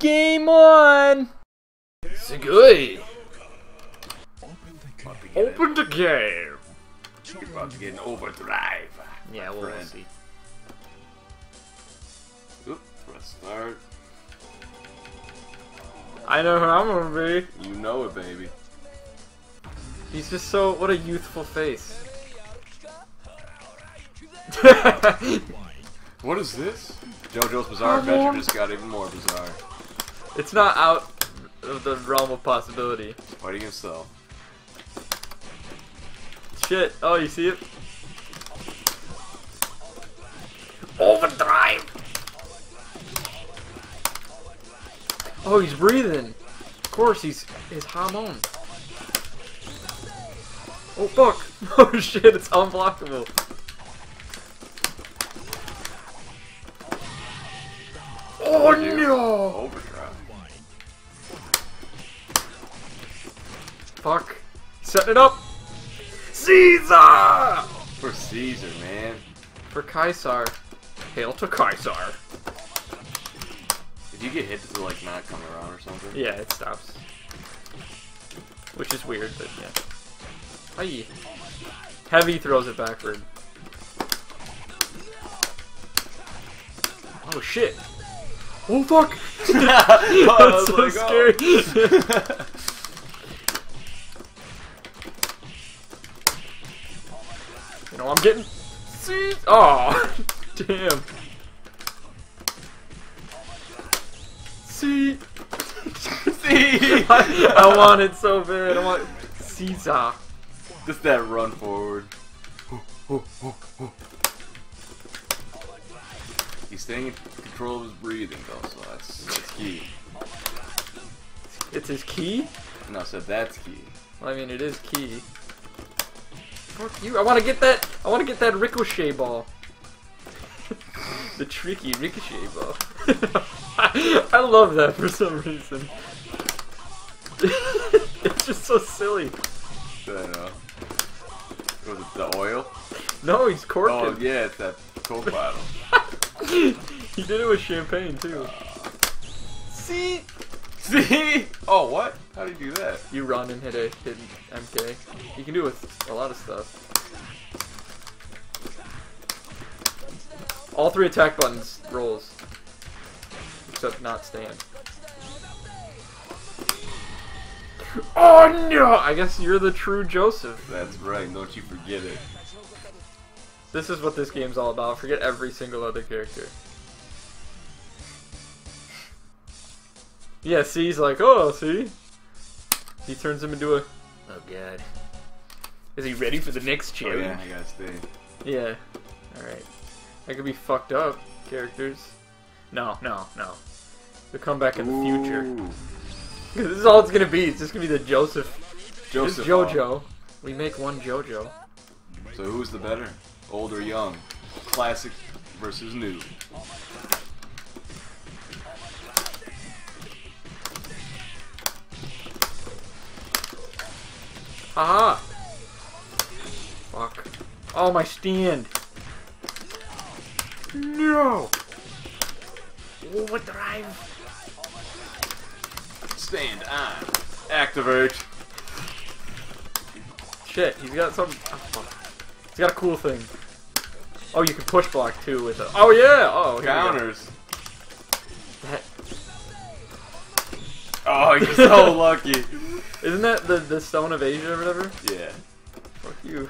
Game on! Sugoi! Open the game! You're about to get an overdrive. Yeah, we'll see. Oop, press start. I know who I'm gonna be. You know it, baby. He's just so... what a youthful face. What is this? JoJo's Bizarre Adventure just got even more bizarre. It's not out of the realm of possibility. Fighting himself. Shit. Oh, you see it? Overdrive! Oh, he's breathing. Of course, he's his hormone. Oh, fuck. Oh, shit, it's unblockable. Oh, no! Overdrive. Fuck. Setting it up. Caesar! For Caesar, man. For Caesar. Hail to Caesar. If you get hit, does it like not come around or something? Yeah, it stops. Which is weird, but yeah. Aye. Heavy throws it backward. Oh shit! Oh fuck! That's so scary! You know, I'm getting... See? Oh! Damn! See? See? I want it so bad. I want Caesar. Just that run forward. He's staying in control of his breathing though, so that's key. It's his key? No, I said that's key. Well, I mean, it is key. Fuck you! I want to get that. I want to get that ricochet ball. The tricky ricochet ball. I love that for some reason. It's just so silly. Was it the oil? No, he's corking. Oh yeah, it's that Coke bottle. He did it with champagne too. See? See? Oh, what? How do you do that? You run and hit MK. You can do it with a lot of stuff. All three attack buttons rolls. Except not stand. Oh no! I guess you're the true Joseph. That's right, don't you forget it. This is what this game's all about. Forget every single other character. Yeah, see, he's like, oh, see? He turns him into a... Oh, God. Is he ready for the next challenge? Oh, yeah, I gotta stay. Yeah. Alright. That could be fucked up, characters. No. They'll come back in the future. This is all it's gonna be. It's just gonna be the Joseph. This is JoJo. We make one JoJo. So who's the better? Old or young? Classic versus new. Aha! Fuck. Oh, my stand! No! Overdrive! Stand on. Activate. Shit, he's got some... Oh, fuck. He's got a cool thing. Oh, you can push block too with it. Oh, yeah! Oh, Counters. That... Oh, you're so lucky. Isn't that the Stone of Asia or whatever? Yeah. Fuck you.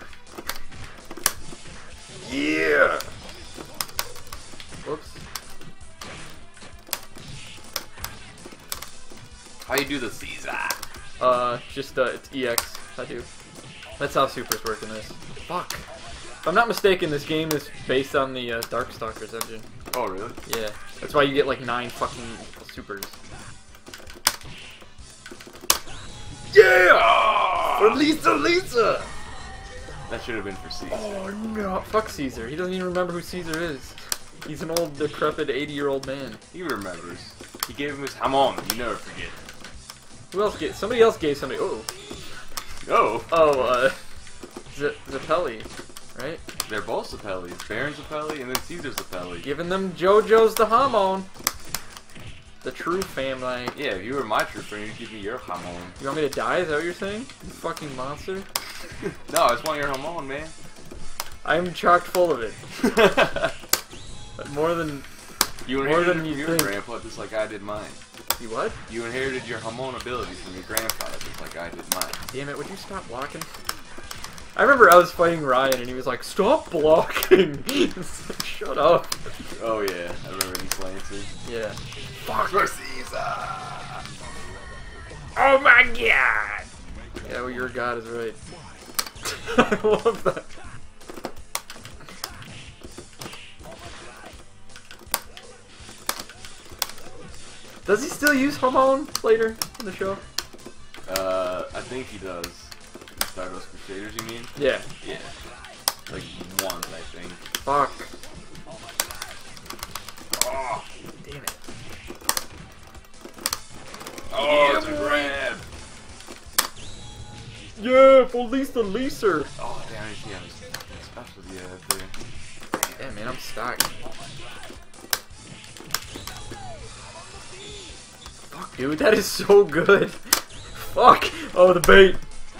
Yeah! Whoops. How you do the Caesar? It's EX. I do. That's how supers work in this. Fuck. If I'm not mistaken, this game is based on the Darkstalkers engine. Oh, really? Yeah. That's why you get like 9 fucking supers. Yeah! For Lisa! That should have been for Caesar. Oh no. Fuck Caesar. He doesn't even remember who Caesar is. He's an old, decrepit, 80-year-old man. He remembers. He gave him his hamon. You never forget. Who else gave? Somebody else gave somebody. Oh. Oh. Oh, Zappelli, right? They're both Zappelli. Baron Zappelli and then Caesar Zappelli. Giving them JoJo's the hormone. The true family. Yeah, if you were my true friend, you'd give me your jamon. You want me to die? Is that what you're saying? You fucking monster. No, I just want your jamon, man. I'm chock full of it. More than You More inherited than it you from your think. grandpa just like I did mine. you what? You inherited your jamon abilities from your grandfather just like I did mine. Damn it! Would you stop blocking? I remember I was fighting Ryan and he was like, "Stop blocking!" It's like, shut up. Oh yeah, I remember these lances. Yeah. Fuck for Caesar! Oh my god! Yeah, well, your god is right. I love that. Does he still use Hamon later in the show? I think he does. Stardust Crusaders, you mean? Yeah. Yeah. Like once, I think. Fuck. Oh, Damn it. oh, it's a grab! Yeah, for least the leaser. Oh, damn, I see how special you have there. Yeah, man, I'm stuck. Fuck, dude, that is so good. Fuck. Oh, the bait.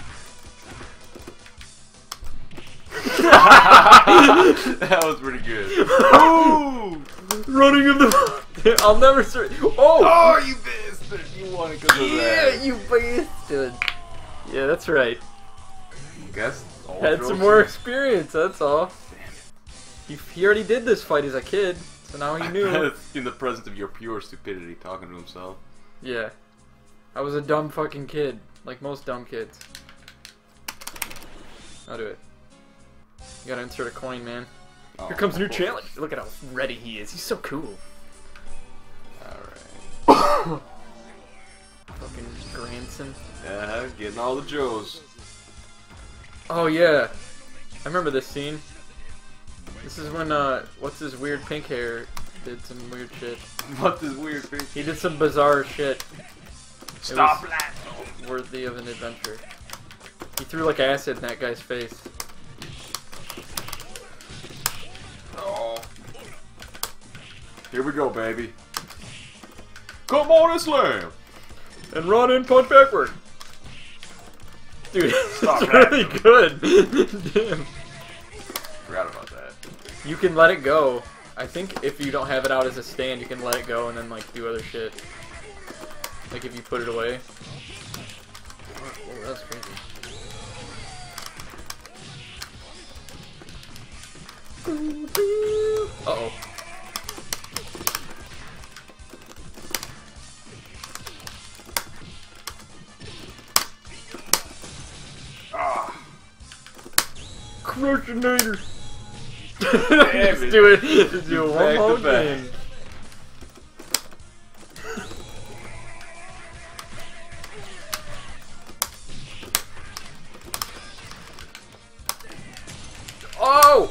That was pretty good. Ooh! Running in the. I'll never search. Oh! Oh, you bastard! You won it because of Yeah, that. you bastard. Yeah, that's right. Guess all Had some trophies. more experience, that's all. He already did this fight as a kid, so now he knew. In the presence of your pure stupidity, talking to himself. Yeah. I was a dumb fucking kid, like most dumb kids. I'll do it. You gotta insert a coin, man. Oh, Here comes a new of course. challenge. Look at how ready he is. He's so cool. Alright. Fucking grandson. Yeah, getting all the Joes. Oh yeah, I remember this scene. This is when what's his weird pink hair did some weird shit. What this weird thing? He did some bizarre shit. Stop was that! Worthy of an adventure. He threw like acid in that guy's face. Oh. Here we go, baby. Come on and slam! And run and punch backward. Dude, Stop it's that. really good. Damn. Forgot about that. You can let it go. I think if you don't have it out as a stand, you can let it go and then like do other shit. Like if you put it away. Oh, that's crazy. Uh-oh. Ah. Crushinator! Damn Just it. do it. Just do it one Back to more back. game. Oh!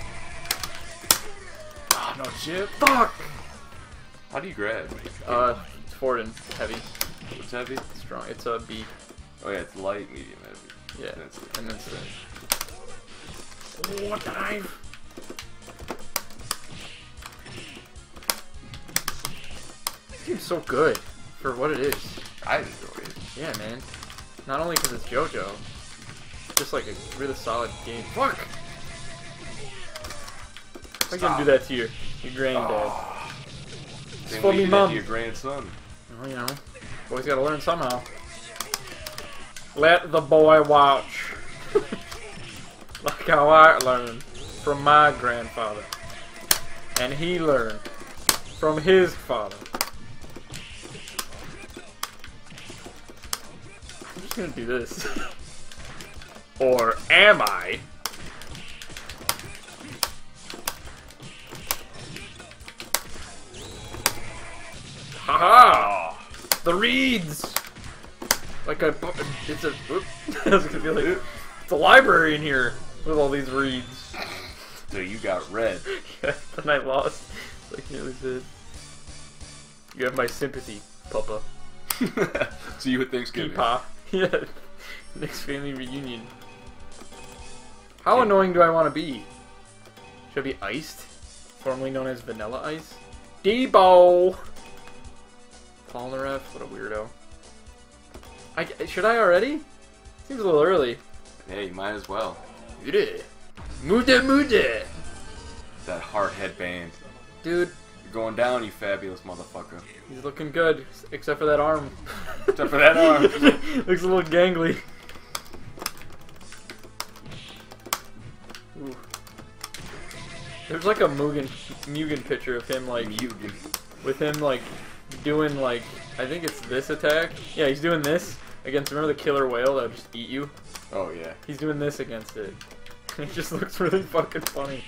Ah, no chip. Fuck! How do you grab? It's forward and heavy. What's heavy? Strong. It's a B. Oh yeah, it's light, medium, heavy. Yeah. That's it. And that's it. Oh, dive! This game's so good for what it is. I enjoy it. Yeah, man. Not only because it's JoJo, it's just like a really solid game. Fuck! I'm gonna do that to your granddad. Same for way me, you did that Mom. to your grandson. Well, you know, boy's gotta learn somehow. Let the boy watch. Like how I learned from my grandfather. And he learned from his father. I'm just gonna do this. Or am I? Haha! The reeds! Like a, it's a, oop. I was gonna be like, it's a library in here with all these reeds. So you got red. Yeah, and I lost, like nearly did. You have my sympathy, Papa. See you at Thanksgiving. Peepaw. Yeah. Next family reunion. How annoying do I want to be? Should I be iced? Formerly known as vanilla ice? Debo! Polnareff, what a weirdo. Should I already? Seems a little early. Hey, you might as well. Mude. Mude. That heart headband. Dude, You're going down, you fabulous motherfucker. he's looking good, except for that arm. Except for that arm. Looks a little gangly. Ooh. There's like a Mugen picture of him like Mugen. with him like doing like I think it's this attack. Yeah, he's doing this against remember the killer whale that would just eat you? Oh yeah. He's doing this against it. It just looks really fucking funny.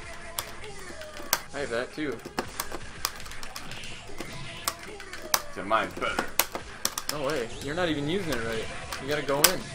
I have that too. So mine's better. No way. You're not even using it right. You gotta go in.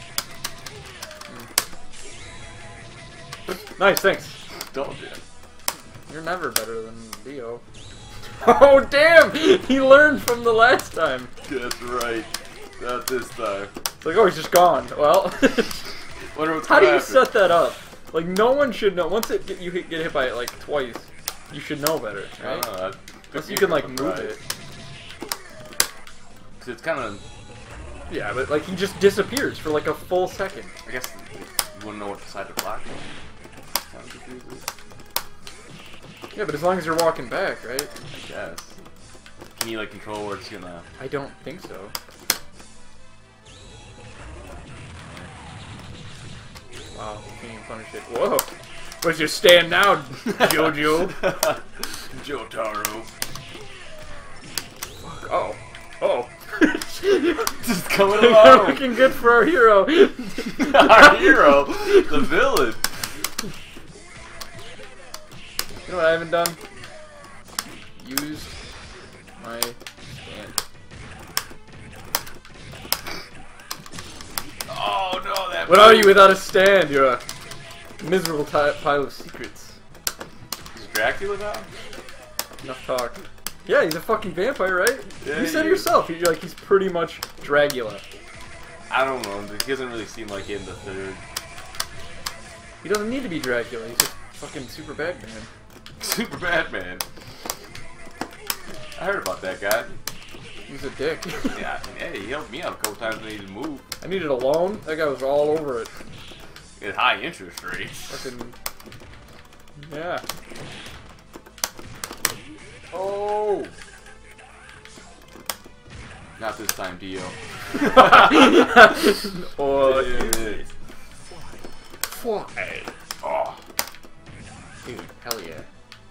Nice, thanks. Told you. You're never better than Dio. Oh damn! He learned from the last time. That's right. Not this time. It's like, oh, he's just gone. Well, Wonder what's how do gonna you happen. set that up? Like, no one should know. Once you get hit by it like twice, you should know better, right? Unless you can like move it. Cause it's kind of. Yeah, but like he just disappears for like a full second. I guess you wouldn't know what side to block. Kind of confusing. Yeah, but as long as you're walking back, right? I guess. Can you like control where it's gonna? I don't think so. Wow, you can't punish it. Whoa! What's your stand now, Jojo? Jotaro. Fuck. Oh. Oh. Just coming along. Looking good for our hero. Our hero, the villain. You know what I haven't done? Used my stand. Oh no, that. What are you without a stand? You're a miserable pile of secrets. Is Dracula now? Enough talk. Yeah, he's a fucking vampire, right? Yeah, you said he it is. yourself. He's pretty much Dracula. I don't know. He doesn't really seem like in the third. He doesn't need to be Dracula. He's just fucking super bad man. Super Batman. I heard about that guy. He's a dick. Yeah, hey, he helped me out a couple times when I needed to move. I needed a loan. That guy was all over it. At high interest rates. Fucking. Yeah. Oh! Not this time, Dio. Oh, Yeah. fuck. Oh. Dude, hell yeah.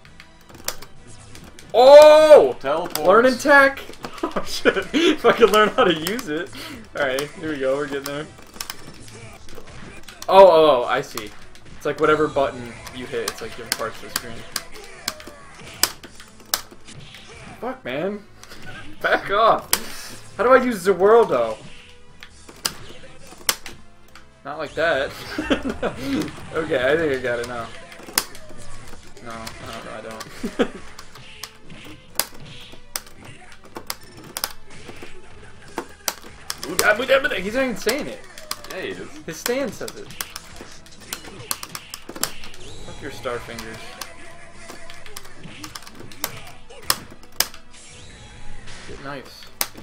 Oh! Teleport. Learning tech! Oh shit. If I could learn how to use it. Alright, here we go, we're getting there. Oh, I see. It's like whatever button you hit, it's like different parts of the screen. Fuck, man. Back off. How do I use Zerworldo? Not like that. Okay, I think I got it now. No, I don't. He's not even saying it. Yeah, he is. His stand says it. Fuck your star fingers. Get knives.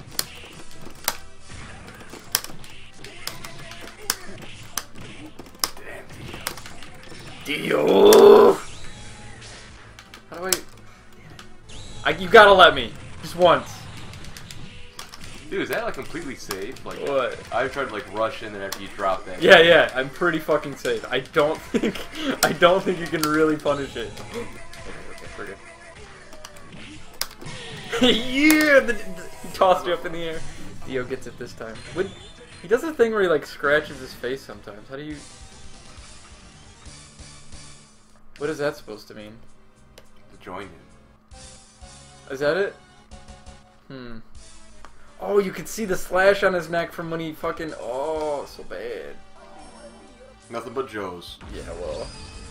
Damn Dio! How do you gotta let me. Just once. Dude, is that like completely safe? Like, What? I tried to like rush in there after you dropped that. Yeah, I'm pretty fucking safe. I don't think you can really punish it. Okay, we're good. Yeah! He tossed you up in the air. Dio gets it this time. He does a thing where he like scratches his face sometimes. How do you... What is that supposed to mean? To join him. Is that it? Oh, you can see the slash on his neck from when he fucking... Oh, so bad. Nothing but Joe's. Yeah, well...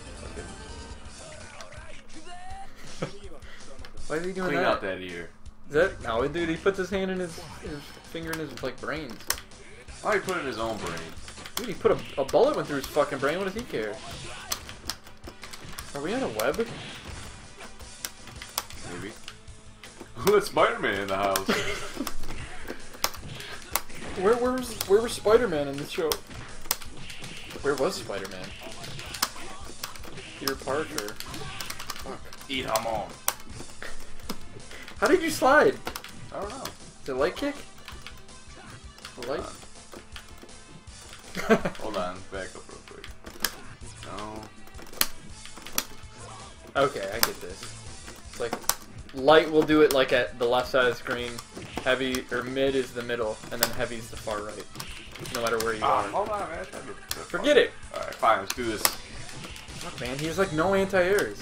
Why is he doing Clean that? out that ear. Is that... No, dude, he puts his hand in his finger in his, like, brains. Oh, he put it in his own brain. Dude, he put a bullet went through his fucking brain. What does he care? Are we on a web? Maybe. Let Spider-Man in the house. Where was Spider-Man in this show? Where was Spider-Man? Peter Parker. Fuck. Eat hamon. How did you slide? I don't know. Is it light kick? The light? Hold on, back up real quick. No. Okay, I get this. It's like light will do it like at the left side of the screen. Heavy or mid is the middle, and then heavy's the far right. No matter where you are. Hold on, man. Forget it. Alright, fine, let's do this. Fuck, man, he has like no anti-airs.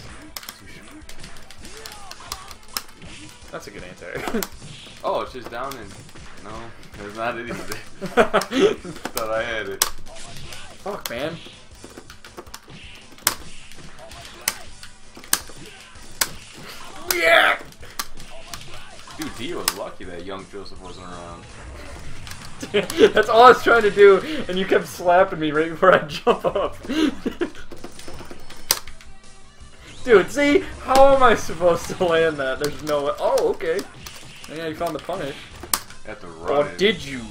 That's a good anti-air. Oh, it's just down and... No, there's not it either. Thought I had it. Fuck, man. Yeah! Dude, Dio was lucky that young Joseph wasn't around. That's all I was trying to do, and you kept slapping me right before I jump up. Dude, see? How am I supposed to land that? There's no way. Oh, okay. Yeah, you found the punish. Have to run Or it. did you?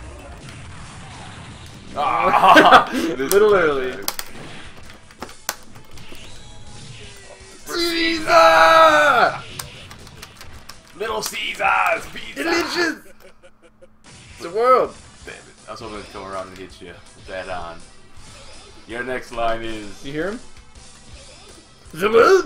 Ah, Little early. Caesar! Little Caesars! Pizza! Delicious! It's a world. Damn it. I was hoping to come around and hit you with that on. Your next line is... You hear him? The world!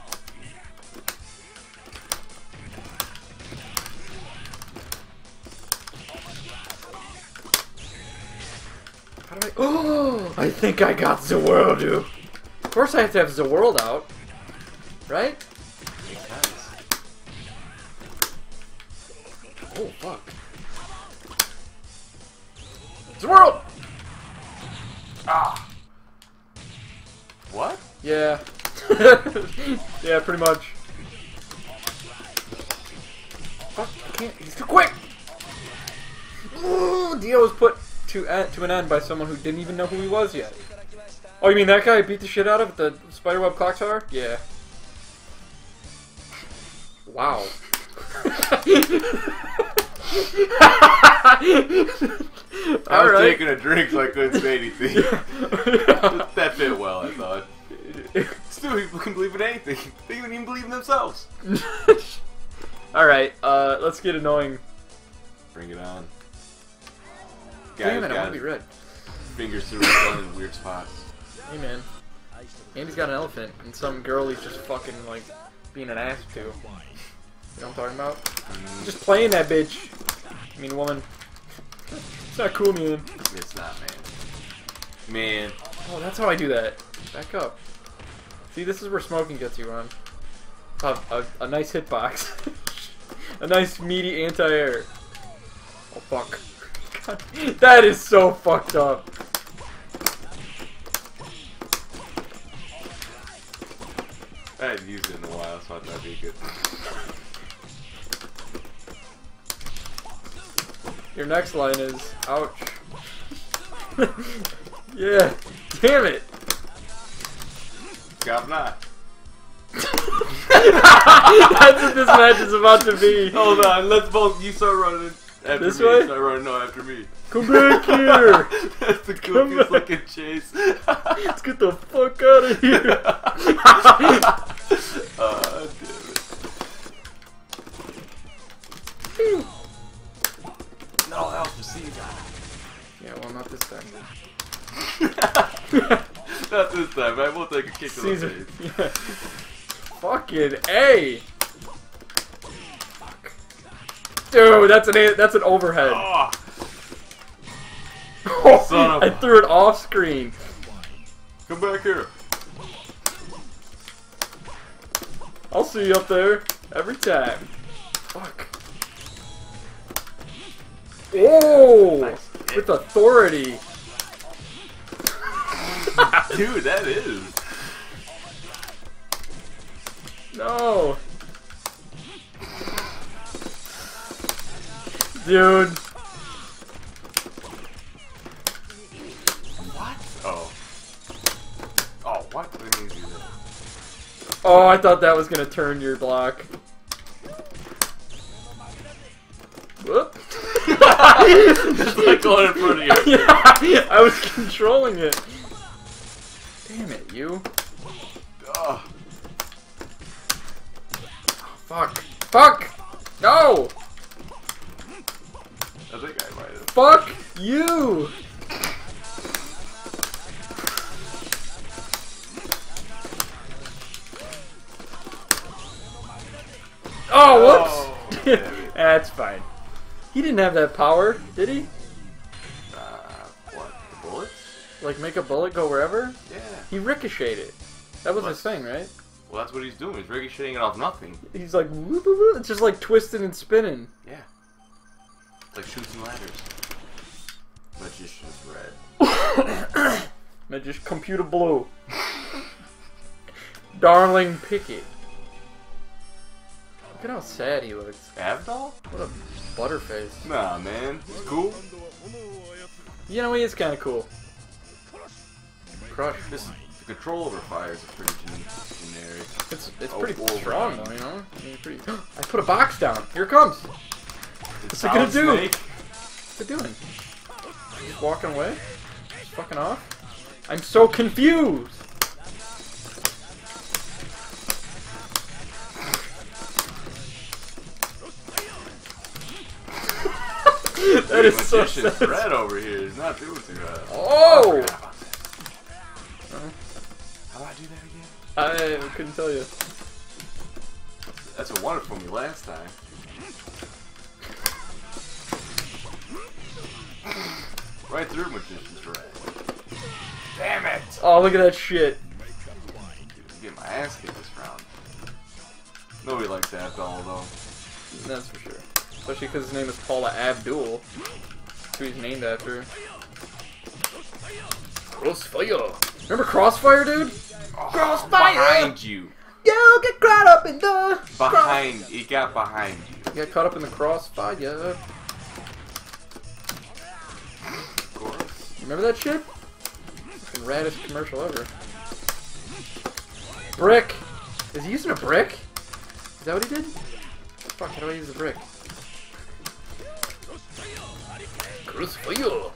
How do I... Oh! I think I got the world, dude. Of course I have to have the world out. Right? Makes sense. Oh, fuck. The world! Ah! What? Yeah. Yeah, pretty much. Fuck, I can't. He's too quick! Ooh, Dio was put to an end by someone who didn't even know who he was yet. Oh, you mean that guy I beat the shit out of at the Spiderweb Clock Tower? Yeah. Wow. I was taking a drink so I couldn't say anything. That fit well, I thought. Still, people can believe in anything. They don't even believe in themselves. Alright, let's get annoying. Bring it on. Damn it, I got want to be red. fingers through his gun in weird spots. Hey man. Andy's got an elephant, and some girl he's just fucking, like, being an ass to. You know what I'm talking about? Just playing that bitch. I mean, woman. It's not cool, man. It's not, man. Man. Oh, that's how I do that. Back up. See, this is where smoking gets you on. A nice hitbox. A nice meaty anti-air. Oh, fuck. God, that is so fucked up. I hadn't used it in a while, so I thought that'd be good. Your next line is, ouch. Yeah. Damn it. Got not. That's what this match is about to be. Hold on, let's both. You start running after This me. way? Start running no after me. Come back here. That's the goofiest looking chase. Let's get the fuck out of here. Damn it. No help for Caesar. Yeah, well, not this time. Not this time, man. We'll take a kick to the Caesar. face. Yeah. Fucking A. Fuck. Dude, that's an overhead. Oh, Oh, son of I a- threw it off screen. come back here. I'll see you up there every time. Fuck. Oh, Nice. with authority. Dude, that is. No. Dude. What? Oh. Oh, what? What did you do that? Oh, I thought that was gonna turn your block. Whoop. Just like going in front of you. Yeah, I was controlling it. Damn it, you. Ugh. Fuck. Fuck! No! I think I might have. Fuck you! Oh, whoops! Oh, That's fine. He didn't have that power, did he? What? The bullets? Like, make a bullet go wherever? Yeah. He ricocheted. That was his thing, right? Well, that's what he's doing. He's ricocheting it off nothing. He's like, whoop, whoop, whoop. It's just like twisting and spinning. Yeah. It's like shooting ladders. Magician's red. Just computer blue. Darling Pickett. Look at how sad he looks. Avdol? What a butterface. Nah, man. He's cool. You know, he is kind of cool. Crush. The control over fire is pretty generic. It's pretty strong though, you know? I mean, pretty... I put a box down. Here it comes. What's it gonna do? What's it doing? Just walking away? Just fucking off? I'm so confused! That is so sad. Red over here is not doing too bad. Oh! How do I do that again? I couldn't tell you. That's what won it for me last time. Right through Magician's Red. Damn it! Oh, look at that shit. I'm getting my ass kicked this round. Nobody likes Avdol though. That's for sure. Especially because his name is Paula Abdul. That's who he's named after. Crossfire! Remember Crossfire, dude? Oh, Crossfire! Behind you! You get caught up in the... Behind. It got behind you. You got caught up in the crossfire. Of course. Remember that shit? Fucking raddest commercial ever. Brick! Is he using a brick? Is that what he did? Fuck, how do I use the brick? Crossfire!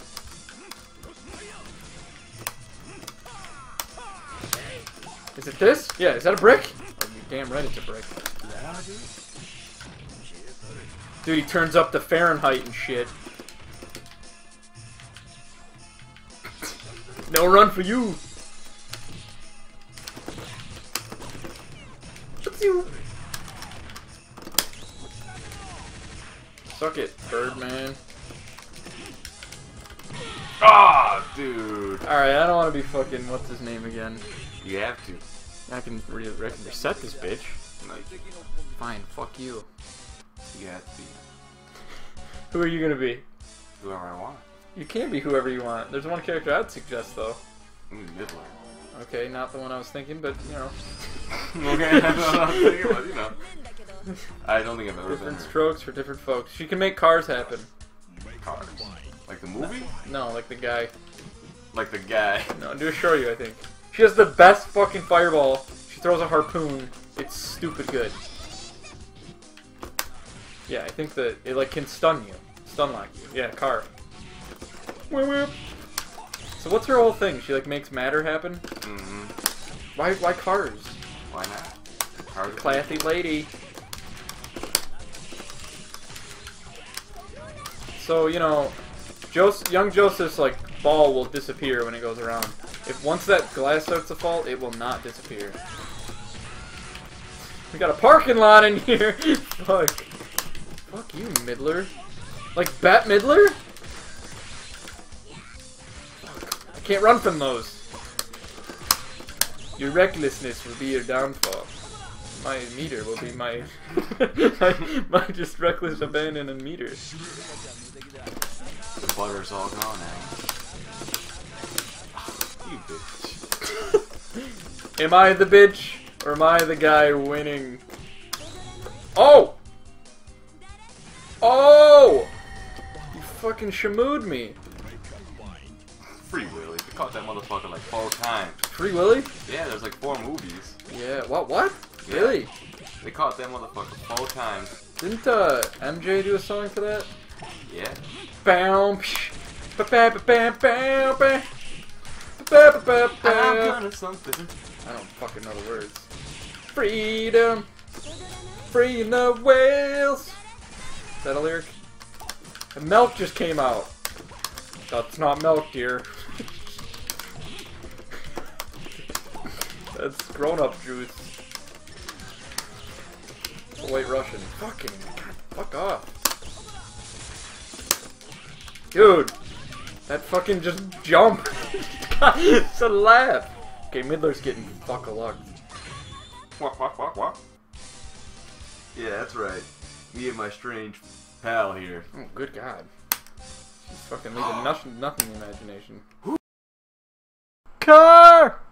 Is it this? Yeah, is that a brick? Oh, you damn right it's a brick. Dude, he turns up the Fahrenheit and shit. No run for you! Suck it, Birdman. Ah, dude. Alright, I don't want to be fucking, what's his name again? You have to. I can reset this bitch. Like, Fine, fuck you. you have to be Who are you gonna be? whoever I want. You can be whoever you want. There's one character I'd suggest, though. Midler. Okay, not the one I was thinking, but, you know. Okay, that's what I was thinking about, you know. I don't think I've ever been Different there. strokes for different folks. She can make cars happen. Cars. Like the movie? No, like the guy. Like the guy. No, do show you, I think. She has the best fucking fireball. She throws a harpoon. It's stupid good. Yeah, I think that it like can stun you. Stun lock you. Yeah, car. So what's her whole thing? She like makes matter happen? Mm-hmm. Why cars? Why not? Cars. Classy lady. So, you know, young Joseph's like ball will disappear when it goes around. If once that glass starts to fall, it will not disappear. We got a parking lot in here. Fuck. Fuck you, Midler. Like Bat Midler? Fuck. I can't run from those. Your recklessness will be your downfall. My meter will be my my just reckless abandoned meter. The butter's all gone now. You bitch. Am I the bitch, or am I the guy winning? Oh! Oh! You fucking shamooed me. Free Willy. They caught that motherfucker like 4 times. Free Willy? Yeah, there's like 4 movies. Yeah, what? Yeah. Really? They caught that motherfucker 4 times. Didn't MJ do a song for that? Yeah. Bam. I'm gonna something. I don't fucking know the words. Freedom. Freeing the whales. Is that a lyric? The milk just came out. That's not milk, dear. That's grown-up juice. White Russian. Fucking God, fuck off. Dude. That fucking just jump. It's a laugh. Okay, Midler's getting fuck-a-lucked. What? Yeah, that's right. Me and my strange pal here. Oh, good God. She's fucking leaving nothing in the imagination. Car!